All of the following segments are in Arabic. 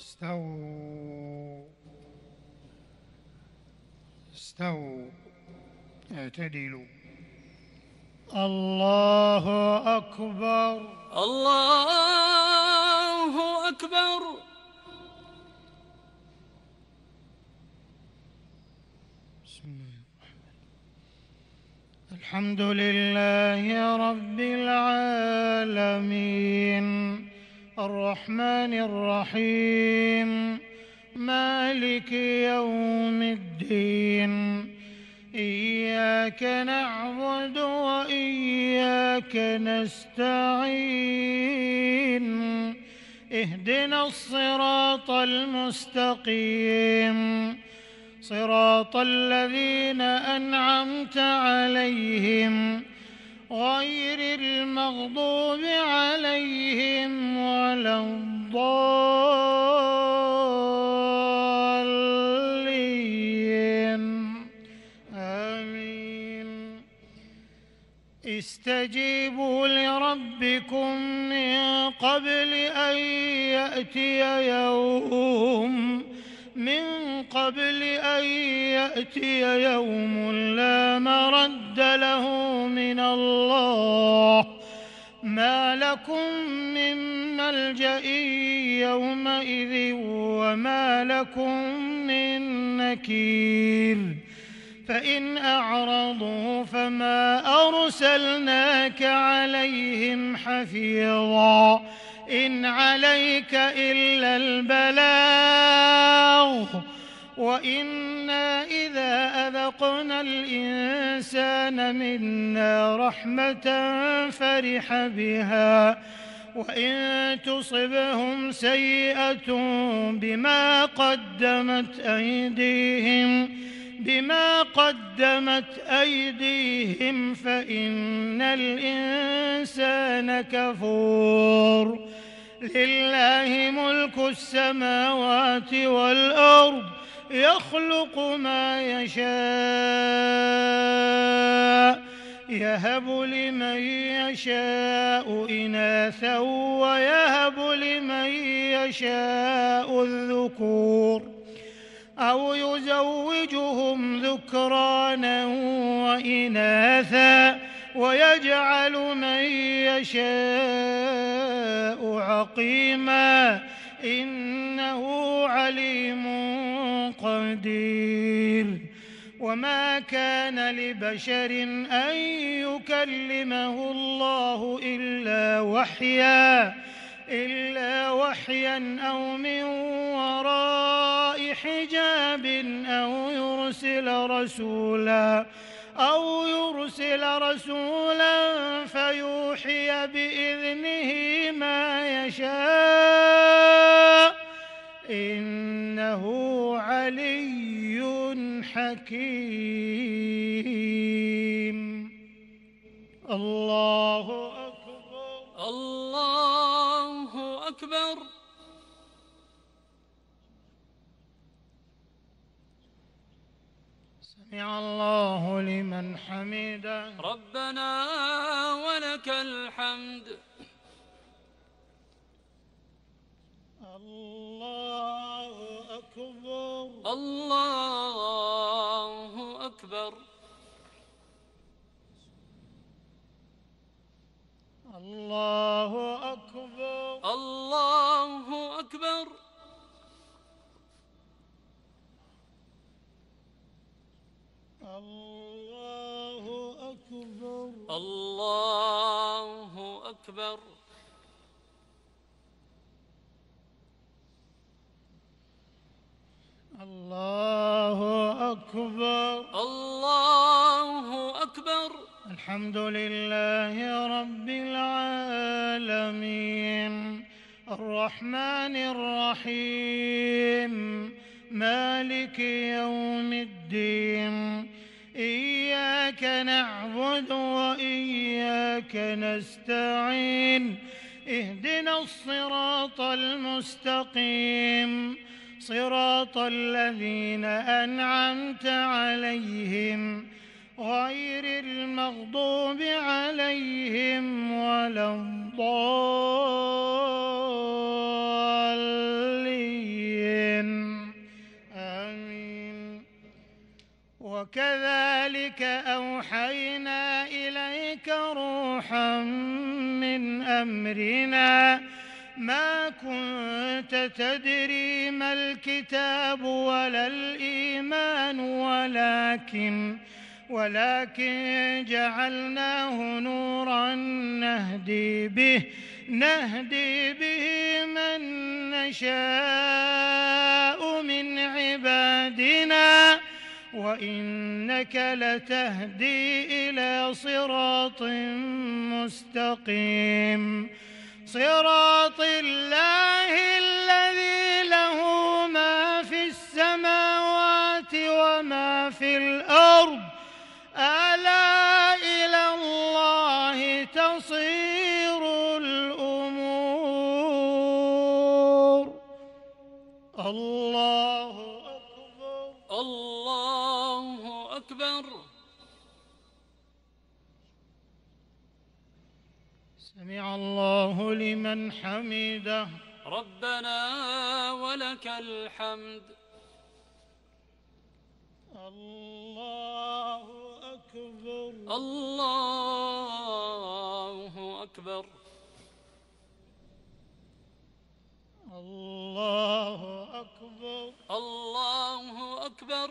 استووا استووا اعتدلوا. الله أكبر. الله أكبر. بسم الله الرحمن الرحيم. الحمد لله رب العالمين الرحمن الرحيم مالك يوم الدين إياك نعبد وإياك نستعين اهدنا الصراط المستقيم صراط الذين أنعمت عليهم غير المغضوب عليهم ولا الضالين آمين. استجيبوا لربكم من قبل أن يأتي يوم لا مرد له من الله ما لكم من ملجأ يومئذ وما لكم من نكير. فإن أعرضوا فما أرسلناك عليهم حفيظا إن عليك إلا البلاغ وإنا إذا أذقنا الإنسان منا رحمة فرح بها وإن تصبهم سيئة بما قدمت أيديهم فإن الإنسان كفور. لله ملك السماوات والأرض يخلق ما يشاء يهب لمن يشاء إناثا ويهب لمن يشاء الذكور أو يزوجهم ذكرانا وإناثا ويجعل من يشاء عقيما إنه عليم قدير. وما كان لبشر أن يكلمه الله إلا وحيا أو من وراء حجاب أو يرسل رسولا فيوحي بإذنه ما يشاء إنه علي حكيم. الله أكبر. الله أكبر. سمع الله لمن حمده. ربنا ولك الحمد. الله أكبر. الله أكبر. الله أكبر. الله أكبر. الله أكبر. الله أكبر. الله أكبر. الله أكبر. الحمد لله رب العالمين الرحمن الرحيم مالك يوم الدين إياك نعبد وإياك نستعين اهدنا الصراط المستقيم صراط الذين أنعمت عليهم غير المغضوب عليهم ولا الضالين وكذلك أوحينا إليك روحا من أمرنا ما كنت تدري ما الكتاب ولا الإيمان ولكن جعلناه نورا نهدي به من نشاء من عبادنا وإنك لتهدي إلى صراط مستقيم صراط الله الذي له ما في السماوات وما في الأرض ألا إلى الله تصير الأمور الله أكبر الله أكبر. سمع الله لمن حمده. ربنا ولك الحمد. الله أكبر الله أكبر. الله أكبر الله أكبر.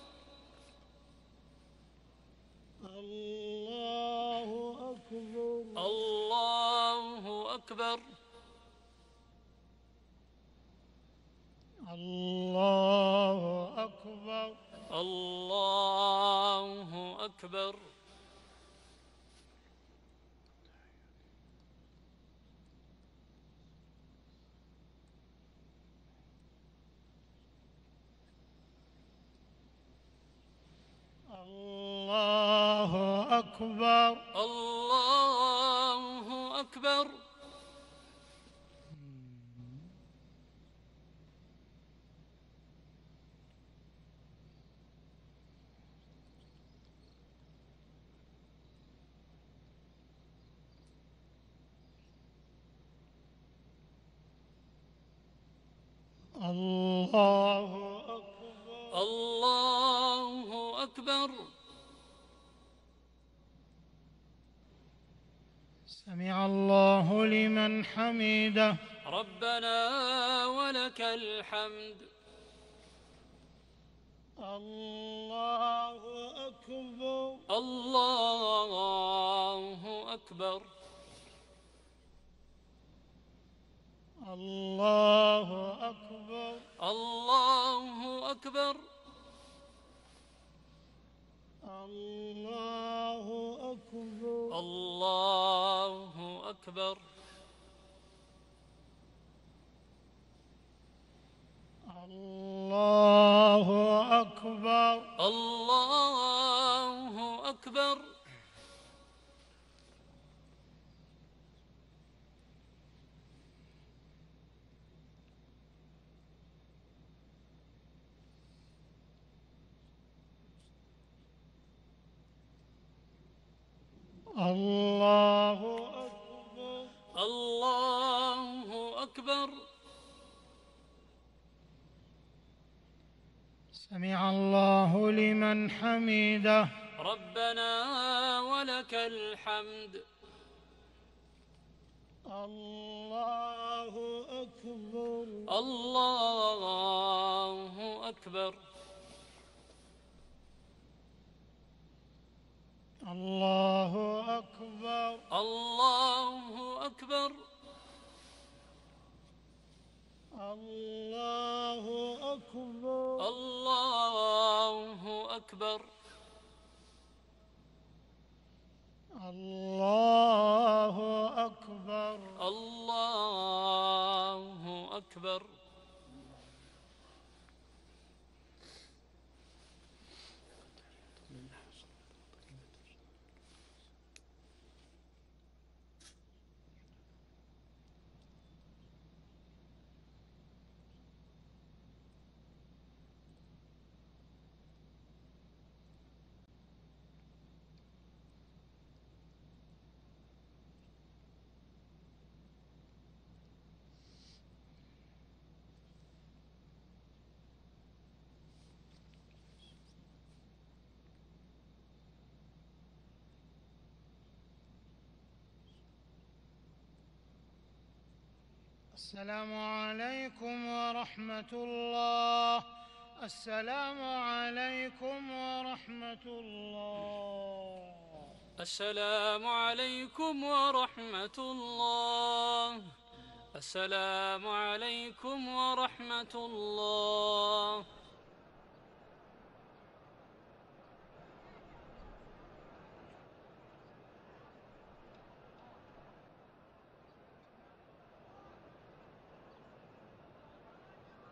الله أكبر الله أكبر. الله أكبر الله أكبر. الله أكبر الله أكبر. الله أكبر الله أكبر. سمع الله لمن حمده. ربنا ولك الحمد. الله أكبر الله أكبر. الله أكبر الله أكبر. الله أكبر الله أكبر. الله أكبر الله أكبر. الله أكبر الله أكبر. سمع الله لمن حمده. ربنا ولك الحمد. الله أكبر الله أكبر. الله أكبر الله أكبر. الله أكبر الله أكبر. الله أكبر الله أكبر. السلام عليكم ورحمة الله. السلام عليكم ورحمة الله. السلام عليكم ورحمة الله. السلام عليكم ورحمة الله.